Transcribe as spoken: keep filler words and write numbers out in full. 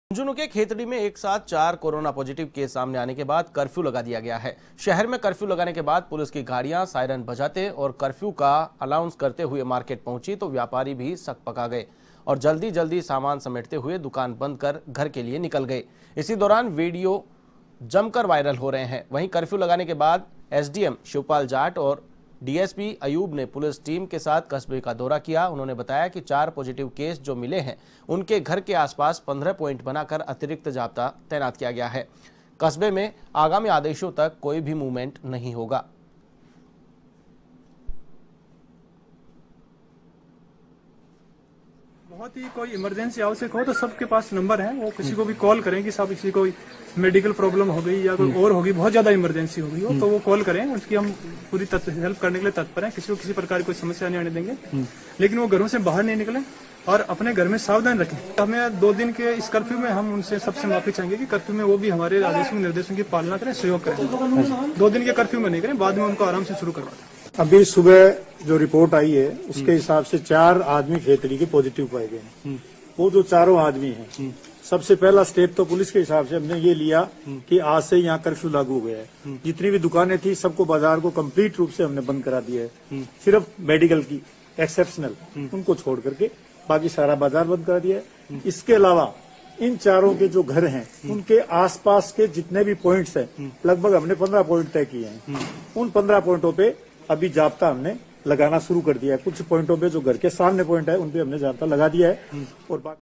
झुंझुनू के खेतड़ी में एक साथ चार कोरोना पॉजिटिव केस सामने आने के बाद कर्फ्यू लगा दिया गया है। शहर में कर्फ्यू लगाने के बाद पुलिस की गाड़ियां सायरन बजाते और कर्फ्यू का अनाउंस करते हुए मार्केट पहुंची तो व्यापारी भी सक पका गए और जल्दी जल्दी सामान समेटते हुए दुकान बंद कर घर के लिए निकल गए। इसी दौरान वीडियो जमकर वायरल हो रहे हैं। वहीं कर्फ्यू लगाने के बाद एसडीएम शिवपाल जाट और डीएसपी अयूब ने पुलिस टीम के साथ कस्बे का दौरा किया। उन्होंने बताया कि चार पॉजिटिव केस जो मिले हैं उनके घर के आसपास पंद्रह पॉइंट बनाकर अतिरिक्त जाब्ता तैनात किया गया है। कस्बे में आगामी आदेशों तक कोई भी मूवमेंट नहीं होगा। बहुत ही कोई इमरजेंसी आवश्यक हो तो सबके पास नंबर है, वो किसी को भी कॉल करें कि साहब किसी को मेडिकल प्रॉब्लम हो गई या कोई और होगी, बहुत ज्यादा इमरजेंसी हो गई हो तो वो कॉल करें। उसकी हम पूरी हेल्प करने के लिए तत्पर हैं। किसी को किसी प्रकार की कोई समस्या नहीं आने देंगे, लेकिन वो घरों से बाहर नहीं निकले और अपने घर में सावधान रखें। हमें दो दिन के इस कर्फ्यू में हम उनसे सबसे माफी चाहेंगे कि कर्फ्यू में वो भी हमारे आदेशों निर्देशों की पालना करें, सहयोग करें। दो दिन के कर्फ्यू में नहीं करें, बाद में उनको आराम से शुरू करवा दें। अभी सुबह जो रिपोर्ट आई है उसके हिसाब से चार आदमी खेतड़ी के पॉजिटिव पाए गए हैं। वो जो चारों आदमी हैं, सबसे पहला स्टेप तो पुलिस के हिसाब से हमने ये लिया कि आज से यहाँ कर्फ्यू लागू हो गया है। जितनी भी दुकानें थी सबको, बाजार को कंप्लीट रूप से हमने बंद करा दिया है। सिर्फ मेडिकल की एक्सेप्शनल उनको छोड़ करके बाकी सारा बाजार बंद करा दिया है। इसके अलावा इन चारों के जो घर हैं उनके आसपास के जितने भी पॉइंट्स हैं, लगभग हमने पंद्रह पॉइंट तय किए हैं। उन पंद्रह पॉइंटों पे अभी जाब्ता हमने लगाना शुरू कर दिया है। कुछ पॉइंटों पे जो घर के सामने पॉइंट है उन पे हमने जाब्ता लगा दिया है और